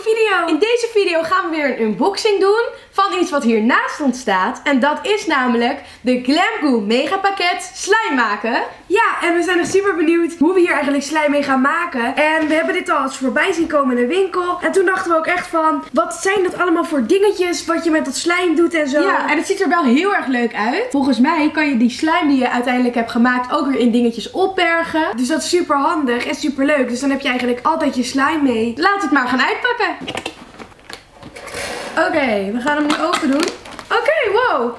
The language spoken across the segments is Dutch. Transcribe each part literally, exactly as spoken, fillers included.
video. In deze video gaan we weer een unboxing doen van iets wat hier naast ons staat. En dat is namelijk de Glamgoo Mega Pakket Slime maken. Ja, en we zijn echt super benieuwd hoe we hier eigenlijk slime mee gaan maken. En we hebben dit al eens voorbij zien komen in de winkel. En toen dachten we ook echt van, wat zijn dat allemaal voor dingetjes wat je met dat slime doet en zo. Ja, en het ziet er wel heel erg leuk uit. Volgens mij kan je die slime die je uiteindelijk hebt gemaakt ook weer in dingetjes opbergen. Dus dat is super handig en super leuk. Dus dan heb je eigenlijk altijd je slime mee. Laten we het maar gaan uitpakken. Oké, okay, we gaan hem nu open doen. Oké, okay, wow.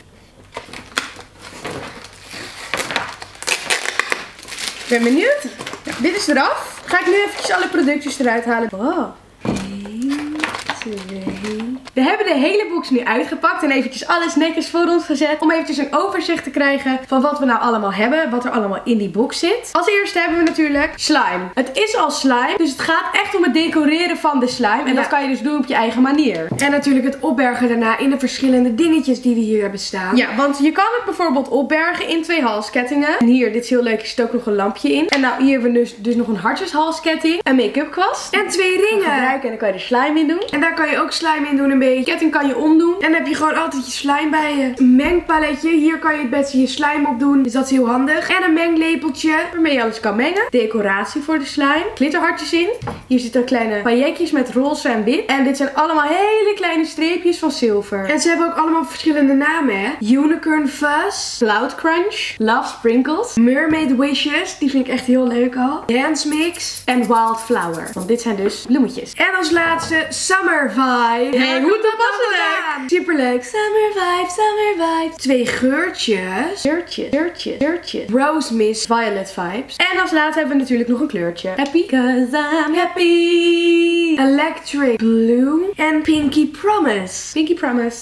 Ik ben benieuwd. Ja, dit is eraf. Ga ik nu eventjes alle productjes eruit halen. Wow. één, twee. We hebben de hele box nu uitgepakt en eventjes alles netjes voor ons gezet. Om eventjes een overzicht te krijgen van wat we nou allemaal hebben. Wat er allemaal in die box zit. Als eerste hebben we natuurlijk slime. Het is al slime, dus het gaat echt om het decoreren van de slime. En ja, dat kan je dus doen op je eigen manier. En natuurlijk het opbergen daarna in de verschillende dingetjes die we hier hebben staan. Ja, want je kan het bijvoorbeeld opbergen in twee halskettingen. En hier, dit is heel leuk, er zit ook nog een lampje in. En nou, hier hebben we dus, dus nog een hartjeshalsketting. Een make-up kwast. En twee ringen. Gebruiken en dan kan je er slime in doen. En daar kan je ook slime in doen, een beetje. Ketting kan je omdoen. En dan heb je gewoon altijd je slime bij je. Een mengpaletje. Hier kan je het beste je slime op doen. Dus dat is heel handig. En een menglepeltje. Waarmee je alles kan mengen. Decoratie voor de slime. Glitterhartjes in. Hier zitten kleine pailletjes met roze en wit. En dit zijn allemaal hele kleine streepjes van zilver. En ze hebben ook allemaal verschillende namen, hè. Unicorn Fuzz. Cloud Crunch. Love Sprinkles. Mermaid Wishes. Die vind ik echt heel leuk al. Dance Mix. En Wildflower. Want dit zijn dus bloemetjes. En als laatste Summer Vibe. Hey, hoe toepasselijk. Super leuk. Summer Vibe, Summer Vibe. Twee geurtjes. Geurtjes. Geurtjes. Geurtjes. Rose Mist. Violet Vibes. En als laatste hebben we natuurlijk nog een kleurtje. Happy. Cause I'm happy. Electric Blue. En Pinky Promise. Pinky Promise.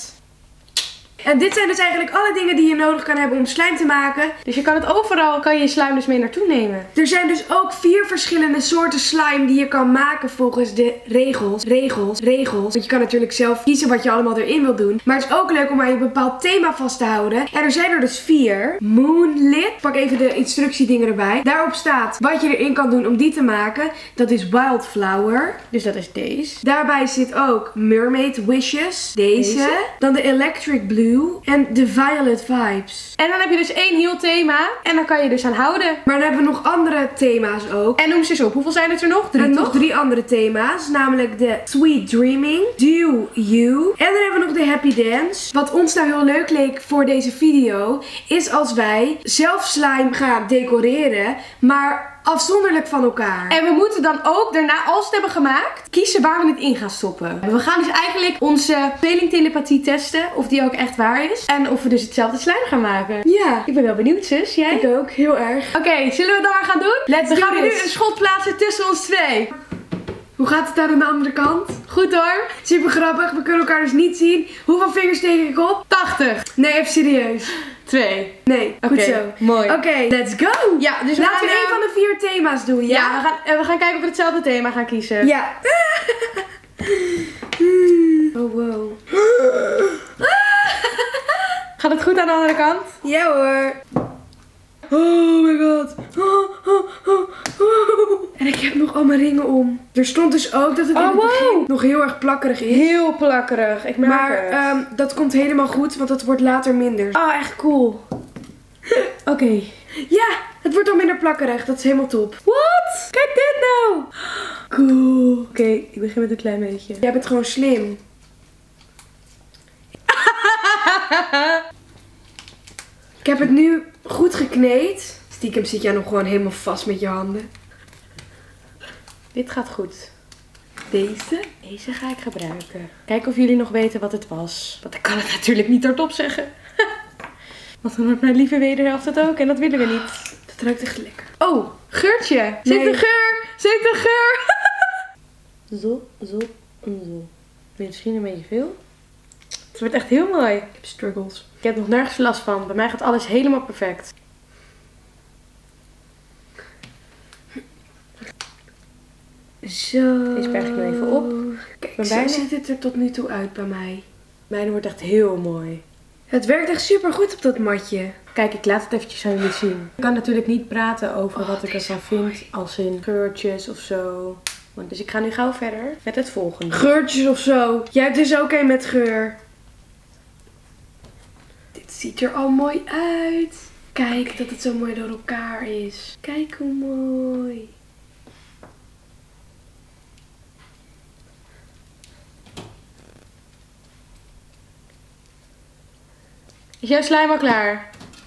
En dit zijn dus eigenlijk alle dingen die je nodig kan hebben om slime te maken. Dus je kan het overal, kan je je slime dus mee naartoe nemen. Er zijn dus ook vier verschillende soorten slime die je kan maken volgens de regels. Regels, regels. Want je kan natuurlijk zelf kiezen wat je allemaal erin wilt doen. Maar het is ook leuk om aan je bepaald thema vast te houden. En er zijn er dus vier. Moonlit. Pak even de instructiedingen erbij. Daarop staat wat je erin kan doen om die te maken. Dat is Wildflower. Dus dat is deze. Daarbij zit ook Mermaid Wishes. Deze. Deze. Dan de Electric Blue. En de Violet Vibes. En dan heb je dus één heel thema. En dan kan je dus aan houden. Maar dan hebben we nog andere thema's ook. En noem ze eens op. Hoeveel zijn het er nog? Drie, en toch? nog drie andere thema's. Namelijk de Sweet Dreaming. Do You. En dan hebben we nog de Happy Dance. Wat ons nou heel leuk leek voor deze video. Is als wij zelf slime gaan decoreren. Maar afzonderlijk van elkaar. En we moeten dan ook daarna, als we het hebben gemaakt, kiezen waar we het in gaan stoppen. We gaan dus eigenlijk onze tweelingtelepathie testen. Of die ook echt waar is. En of we dus hetzelfde slime gaan maken. Ja. Ik ben wel benieuwd, zus. Jij? Ik ook. Heel erg. Oké, okay, zullen we het dan maar gaan doen? Let's dan do gaan we this. nu een schot plaatsen tussen ons twee. Hoe gaat het daar aan de andere kant? Goed hoor. Super grappig. We kunnen elkaar dus niet zien. Hoeveel vingers steek ik op? tachtig. Nee, even serieus. Twee. Nee, goed okay, zo. Mooi. Oké, okay, let's go. Ja, dus we laten gaan we één van de vier thema's doen, ja? Ja, we gaan, we gaan kijken of we hetzelfde thema gaan kiezen. Ja. Oh, wow. Gaat het goed aan de andere kant? Ja hoor. Oh my god. Oh, oh, oh, oh. En ik heb nog al mijn ringen om. Er stond dus ook dat het oh, in het wow. begin nog heel erg plakkerig is. Heel plakkerig. Ik merk maar het. Um, dat komt helemaal goed, want dat wordt later minder. Oh, echt cool. Oké. Okay. Ja, het wordt al minder plakkerig. Dat is helemaal top. Wat? Kijk dit nou. Cool. Oké, okay, ik begin met een klein beetje. Jij bent gewoon slim. Ik heb het nu goed gekneed. Stiekem zit jij nog gewoon helemaal vast met je handen. Dit gaat goed. Deze, deze ga ik gebruiken. Kijken of jullie nog weten wat het was. Want ik kan het natuurlijk niet hardop zeggen. Want dan wordt mijn lieve wederhelft het ook en dat willen we niet. Dat ruikt echt lekker. Oh, geurtje. Nee. Zit een geur. Zit een geur. Zo, zo en zo. Misschien een beetje veel. Het wordt echt heel mooi. Ik heb struggles. Ik heb nog nergens last van. Bij mij gaat alles helemaal perfect. Zo. Deze berg ik nu even op. Kijk, zo bijna ziet het er tot nu toe uit bij mij. Mijne wordt echt heel mooi. Het werkt echt super goed op dat matje. Kijk, ik laat het eventjes aan jullie zien. Ik kan natuurlijk niet praten over oh, wat ik ervan vind. Als in geurtjes of zo. Dus ik ga nu gauw verder met het volgende. Geurtjes of zo. Jij hebt dus ook een met geur. Dit ziet er al mooi uit. Kijk okay. dat het zo mooi door elkaar is. Kijk hoe mooi. Is jouw slime al klaar?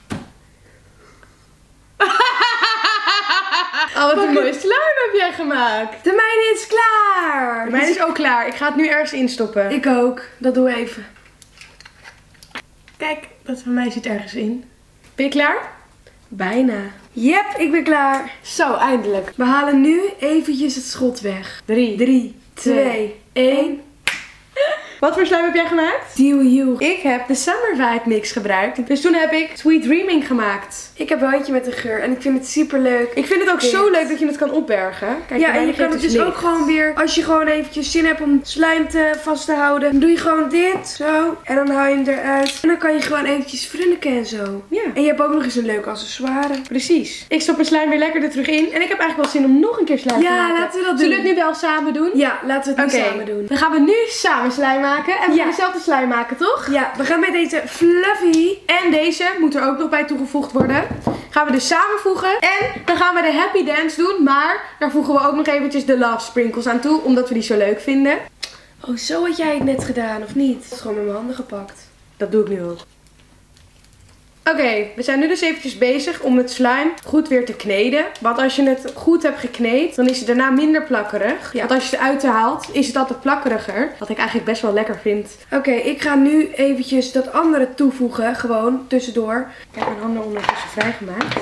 Oh, wat een mooie slime heb jij gemaakt. De mijne is klaar. De mijne is ook klaar. Ik ga het nu ergens instoppen. Ik ook. Dat doe even. Kijk, dat van mij zit ergens in. Ben je klaar? Bijna. Yep, ik ben klaar. Zo, eindelijk. We halen nu eventjes het schot weg. Drie, Drie, twee, één. Wat voor slime heb jij gemaakt? Deal you. Ik heb de Summer Vibe mix gebruikt. Dus toen heb ik Sweet Dreaming gemaakt. Ik heb wel eentje met een geur en ik vind het super leuk. Ik vind het ook Dit. zo leuk dat je het kan opbergen. Kijk, ja, en je kan het dus licht. ook gewoon weer, als je gewoon eventjes zin hebt om slime te vast te houden, dan doe je gewoon dit, zo. En dan haal je hem eruit. En dan kan je gewoon eventjes frunniken en zo. Ja. En je hebt ook nog eens een leuke accessoire. Precies. Ik stop mijn slime weer lekker er terug in. En ik heb eigenlijk wel zin om nog een keer slime ja, te maken. Ja, laten we dat doen. Zullen we het nu wel samen doen? Ja, laten we het nu okay. samen doen. Dan gaan we nu samen slime maken. En we ja. gaan dezelfde slime maken, toch? Ja, we gaan met deze Fluffy. En deze moet er ook nog bij toegevoegd worden. Gaan we dus samenvoegen. En dan gaan we de Happy Dance doen. Maar daar voegen we ook nog eventjes de Love Sprinkles aan toe. Omdat we die zo leuk vinden. Oh, zo had jij het net gedaan, of niet? Het is gewoon met mijn handen gepakt. Dat doe ik nu ook. Oké, okay, we zijn nu dus eventjes bezig om het slime goed weer te kneden. Want als je het goed hebt gekneed, dan is het daarna minder plakkerig. Ja. Want als je het eruit haalt, is het altijd plakkeriger. Wat ik eigenlijk best wel lekker vind. Oké, okay, ik ga nu eventjes dat andere toevoegen, gewoon tussendoor. Ik heb mijn handen ondertussen vrijgemaakt.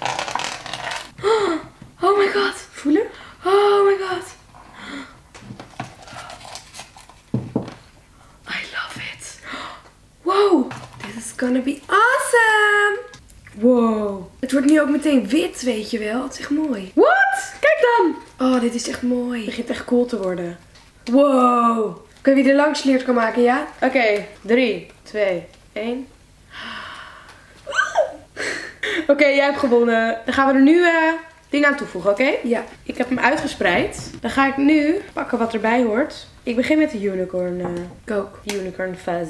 Oh my god. Voelen? Oh my god. I love it. Wow. This is gonna be awesome! Wow. Het wordt nu ook meteen wit, weet je wel. Het is echt mooi. What? Kijk dan! Oh, dit is echt mooi. Het begint echt cool te worden. Wow. Kun je wie er langs leert kan maken, ja? Oké, okay. drie, twee, één. Oké, okay, jij hebt gewonnen. Dan gaan we er nu uh, dingen aan toevoegen, oké? Okay? Ja. Ik heb hem uitgespreid. Dan ga ik nu pakken wat erbij hoort. Ik begin met de unicorn. Uh, Kook. Unicorn fuzz.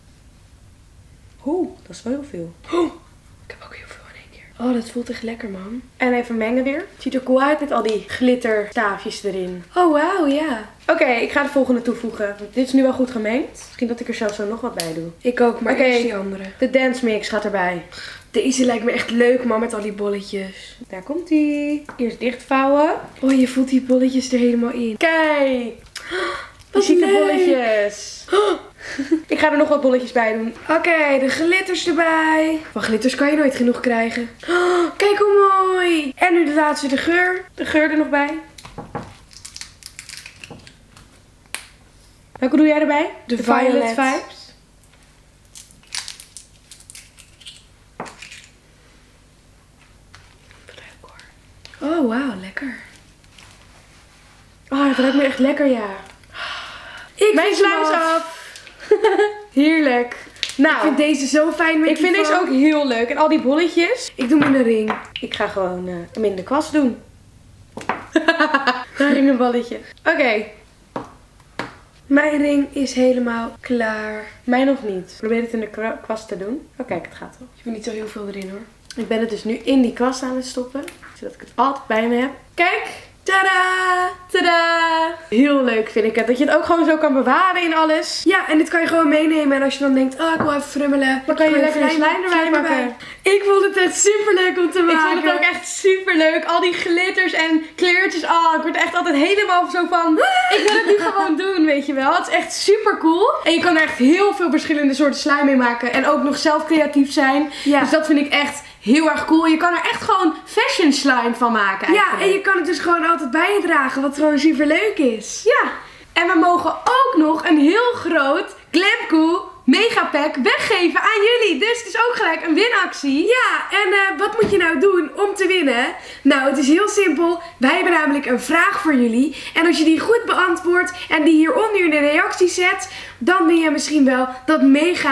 Oeh, dat is wel heel veel. Oh, ik heb ook heel veel in één keer. Oh, dat voelt echt lekker, man. En even mengen weer. Het ziet er cool uit met al die glitterstaafjes erin. Oh, wauw, ja. Oké, okay, ik ga de volgende toevoegen. Dit is nu wel goed gemengd. Misschien dat ik er zelfs zo nog wat bij doe. Ik ook, maar okay, eerst die andere. De dance mix gaat erbij. Deze lijkt me echt leuk, man, met al die bolletjes. Daar komt ie. Eerst dichtvouwen. Oh, je voelt die bolletjes er helemaal in. Kijk. Wat je ziet leuk. de bolletjes. Ik ga er nog wat bolletjes bij doen. Oké, okay, de glitters erbij. Van glitters kan je nooit genoeg krijgen. Oh, kijk hoe mooi. En nu de laatste, de geur. De geur er nog bij. Welke doe jij erbij? De, de Violet, Violet Vibes. Leuk hoor. Oh, wauw, lekker. Oh, dat ruikt me echt lekker, ja. Ik Mijn slime is af. Heerlijk. Nou, ik vind deze zo fijn met Ik vind deze ook heel leuk. En al die bolletjes. Ik doe hem in een ring. Ik ga gewoon uh, hem in de kwast doen. Daar in een balletje. Oké. Okay. Mijn ring is helemaal klaar. Mij nog niet. Probeer het in de kwast te doen. Oh kijk, het gaat wel. Je hebt niet zo heel veel erin hoor. Ik ben het dus nu in die kwast aan het stoppen. Zodat ik het altijd bij me heb. Kijk. Tadaa! Tadaa! Heel leuk vind ik het. Dat je het ook gewoon zo kan bewaren in alles. Ja, en dit kan je gewoon meenemen. En als je dan denkt, oh ik wil even frummelen. Dan kan je lekker een slime erbij maken. Ik vond het echt super leuk om te maken. Ik vond het ook echt super leuk. Al die glitters en kleurtjes. Oh, ik word echt altijd helemaal zo van. Ik wil het nu gewoon doen, weet je wel. Het is echt super cool. En je kan er echt heel veel verschillende soorten slime mee maken. En ook nog zelf creatief zijn. Ja. Dus dat vind ik echt heel erg cool. Je kan er echt gewoon fashion slime van maken eigenlijk. Ja, en je kan het dus gewoon altijd bij je dragen. Wat gewoon super leuk is. Ja. En we mogen ook nog een heel groot Glamcool Megapack weggeven aan jullie. Dus het is ook gelijk een winactie. Ja, en uh, wat moet je nou doen om te winnen? Nou, het is heel simpel. Wij hebben namelijk een vraag voor jullie. En als je die goed beantwoordt en die hieronder in de reactie zet, dan win je misschien wel dat mega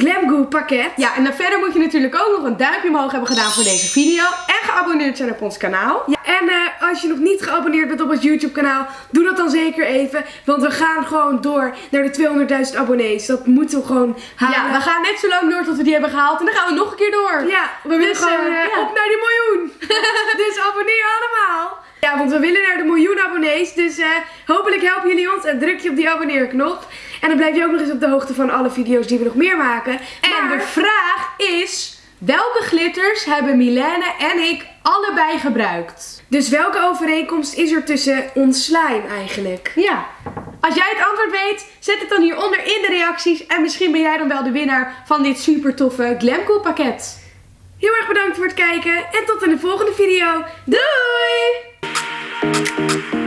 Glam Goo pakket. Ja, en dan verder moet je natuurlijk ook nog een duimpje omhoog hebben gedaan voor deze video. En geabonneerd zijn op ons kanaal. Ja, en uh, als je nog niet geabonneerd bent op ons YouTube kanaal, doe dat dan zeker even. Want we gaan gewoon door naar de tweehonderdduizend abonnees. Dat moeten we gewoon halen. Ja, we gaan net zo lang door tot we die hebben gehaald. En dan gaan we nog een keer door. Ja, we willen Dus, gewoon uh, uh, ja. op naar die miljoen. Dus abonneer allemaal. Ja, want we willen naar de miljoen abonnees. Dus uh, hopelijk helpen jullie ons en druk je op die abonneerknop. En dan blijf je ook nog eens op de hoogte van alle video's die we nog meer maken. En maar de vraag is, welke glitters hebben Milène en ik allebei gebruikt? Dus welke overeenkomst is er tussen ons slime eigenlijk? Ja, als jij het antwoord weet, zet het dan hieronder in de reacties. En misschien ben jij dan wel de winnaar van dit super toffe Glam Goo pakket. Heel erg bedankt voor het kijken en tot in de volgende video. Doei!